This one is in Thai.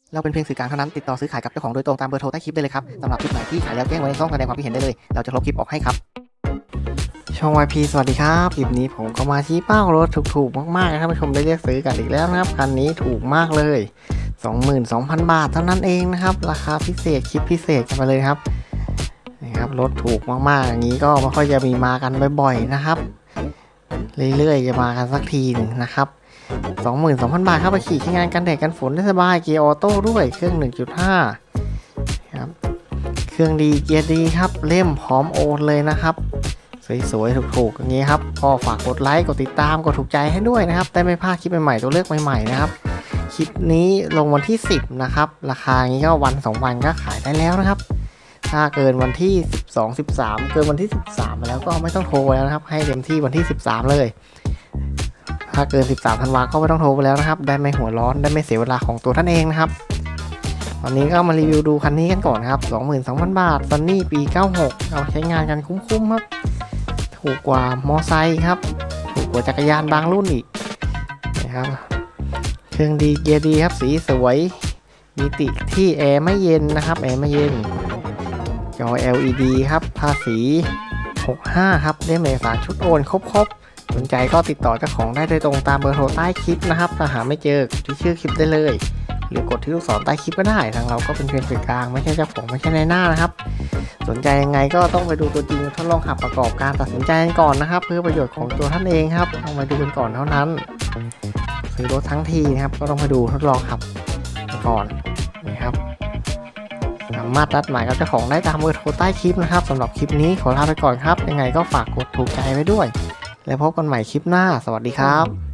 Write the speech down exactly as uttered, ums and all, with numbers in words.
เราเป็นเพียงสื่อกลางเท่านั้นติดต่อซื้อขายกับเจ้าของโดยตรงตามเบอร์โทรใต้คลิปได้เลยครับสำหรับคลิปไหนที่ขายแล้วแจ้งไว้ในช่องแสดงความคิดเห็นได้เลยเราจะลบคลิปออกให้ครับช่อง วาย พี สวัสดีครับคลิปนี้ผมก็มาชี้เป้ารถถูกๆมากๆนะท่านผู้ชมได้เลือกซื้อกันอีกแล้วนะครับคันนี้ถูกมากเลย สองหมื่นสองพัน บาทเท่านั้นเองนะครับราคาพิเศษคลิปพิเศษกันไปเลยครับนะครับรถถูกมากๆอย่างนี้ก็ไม่ค่อยจะมีมากันบ่อยๆนะครับเรื่อยๆจะมากันสักทีหนึ่งนะครับ สองหมื่นสองพัน บาทครับไปขี่ใช้งานกันแดดกันฝนได้สบายเกียร์ออโต้ด้วยเครื่อง หนึ่งจุดห้า ครับเครื่องดีเกียร์ดีครับเล่มพร้อมโอนเลยนะครับสวยๆถูกๆอย่างนี้ครับก็ฝากกดไลค์กดติดตามกดถูกใจให้ด้วยนะครับได้ไม่พลาดคลิปใหม่ๆตัวเลือกใหม่ๆนะครับคลิปนี้ลงวันที่สิบนะครับราคาอย่างนี้ก็วันสองวันก็ขายได้แล้วนะครับถ้าเกินวันที่สิบสอง สิบสามเกินวันที่สิบสามไปแล้วก็ไม่ต้องโทรแล้วนะครับให้เต็มที่วันที่สิบสามเลยถ้าเกินสิบสามธันวาก็ไม่ต้องโทรไปแล้วนะครับได้ไม่หัวร้อนได้ไม่เสียเวลาของตัวท่านเองนะครับตอนนี้ก็มารีวิวดูคันนี้กันก่อนครับ สองหมื่นสองพัน บาท Sunny ปีเก้าหกเอาใช้งานกันคุ้มๆครับถูกกว่ามอไซค์ครับถูกกว่าจักรยานบางรุ่นอีกนะครับเครื่องดีเกียร์ดีครับสีสวยมีติที่แอร์ไม่เย็นนะครับแอร์ไม่เย็นจอ แอล อี ดี ครับภาษีหกสิบห้าครับได้เอกสารชุดโอนครบๆสนใจก็ติดต่อเจ้าของได้โดยตรงตามเบอร์โทรใต้คลิปนะครับถ้าหาไม่เจอที่ชื่อคลิปได้เลยหรือกดที่ลูกศรใต้คลิปก็ได้ทางเราก็เป็นเพียงสื่อกลางไม่ใช่เจ้าของไม่ใช่ในหน้านะครับสนใจยังไงก็ต้องไปดูตัวจริงทดลองขับประกอบการตัดสินใจกันก่อนนะครับเพื่อประโยชน์ของตัวท่านเองครับต้องไปดูกันก่อนเท่านั้นซื้อรถทั้งทีนะครับก็ต้องไปดูทดลองขับก่อนนะครับสามารถนัดหมายกับเจ้าของได้ตามเบอร์โทรใต้คลิปนะครับสำหรับคลิปนี้ขอลาไปก่อนครับยังไงก็ฝากกดถูกใจไว้ด้วยแล้วพบกันใหม่คลิปหน้าสวัสดีครับ